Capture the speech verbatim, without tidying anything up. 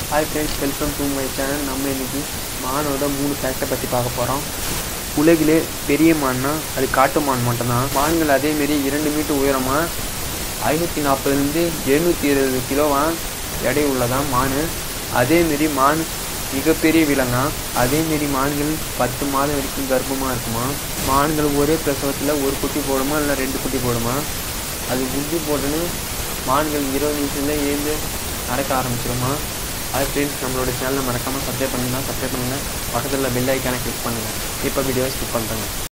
Hi friends, welcome to my channel. நம்ம இன்றைக்கி மானோட மூணு ஃபேக்டை பற்றி பார்க்க போகிறோம். உலகிலே பெரிய மான்னா அது காட்டு மான் மட்டும்தான். மான்கள் அதேமாரி இரண்டு மீட்டர் உயரமாக ஐநூற்றி நாற்பதுலேருந்து எழுநூற்றி இருபது கிலோவாக எடை உள்ளதான் மான். அதேமாரி மான் மிகப்பெரிய விலங்கா. அதேமாரி மான்கள் பத்து மாதம் வரைக்கும் கர்ப்பமாக இருக்குமா. மான்கள் ஒரே பிரசவத்தில் ஒரு குட்டி போடுமா இல்லை ரெண்டு குட்டி போடுமா. அது குட்டி போட்டுன்னு மான்கள் இருபது நிமிஷத்துல எழுந்து நடக்க ஆரம்பிச்சிருமா. அது ஃப்ரெண்ட்ஸ், நம்மளோட சேனலை மறக்காமல் சப்ஸ்கிரைப் பண்ணுங்கள் சப்ஸ்கிரைப் பண்ணுங்கள் பக்கத்தில் பெல் ஐக்கானை கிளிக் பண்ணுங்கள். இப்போ வீடியோவை ஸ்கிப் பண்ணுறேங்க.